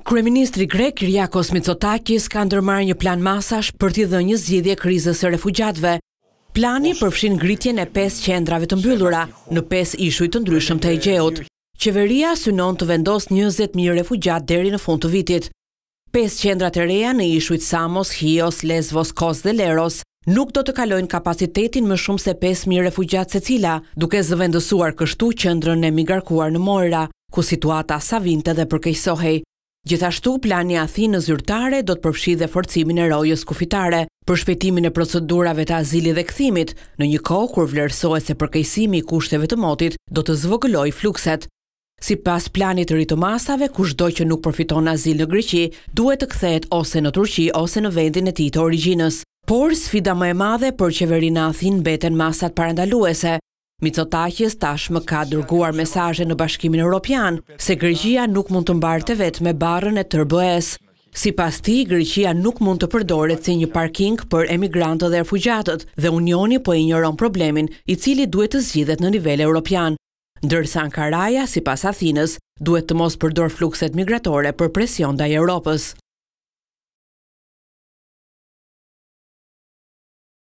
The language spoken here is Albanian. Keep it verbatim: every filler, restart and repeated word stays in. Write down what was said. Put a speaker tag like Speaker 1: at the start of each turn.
Speaker 1: Kryeministri grek Kyriakos Mitsotakis ka ndërmarrë një plan masash për t'i dhënë një zgjidhje krizës së refugjatëve. Plani përfshin ngritjen e pesë qendrave të mbyllura në pesë ishuj të ndryshëm të Egjeut. Qeveria synon të vendosë njëzet mijë refugjatë deri në fund të vitit. Pesë qendrat e reja në ishujt Samos, Chios, Lesvos, Kos dhe Leros nuk do të kalojnë kapacitetin më shumë se pesë mijë refugjatë secila, duke zëvendësuar kështu qendrën e migrarkuar në Moira, ku situata sa vinte dhe përkeqësohej. Gjithashtu, plani i Athinës zyrtare do të përfshijë dhe forcimin e rojës kufitare për shpejtimin e procedurave të azilit dhe kthimit, në një kohë kur vlerësohet se përkeqësimi i kushteve të motit do të zvogëlojë flukset. Sipas planit të ri të masave, kushdo që nuk përfiton azil në Greqi duhet të kthehet ose në Turqi ose në vendin e tij të origjinës. Por sfida më e madhe për qeverinë e Athinë mbeten masat parandaluese. Mitsotakis tashmë ka dërguar mesazhe në Bashkimin Evropian se Greqia nuk mund të mbarte vetëm me barrën e tërë B E-s. Sipas tij, Greqia nuk mund të përdoret si një parking për emigrantët dhe refugjatët dhe Unioni po injoron problemin, i cili duhet të zgjidhet në nivel evropian. Ndërsa Ankaraja, sipas Athinës, duhet të mos përdor flukset migratore për presion ndaj Europës.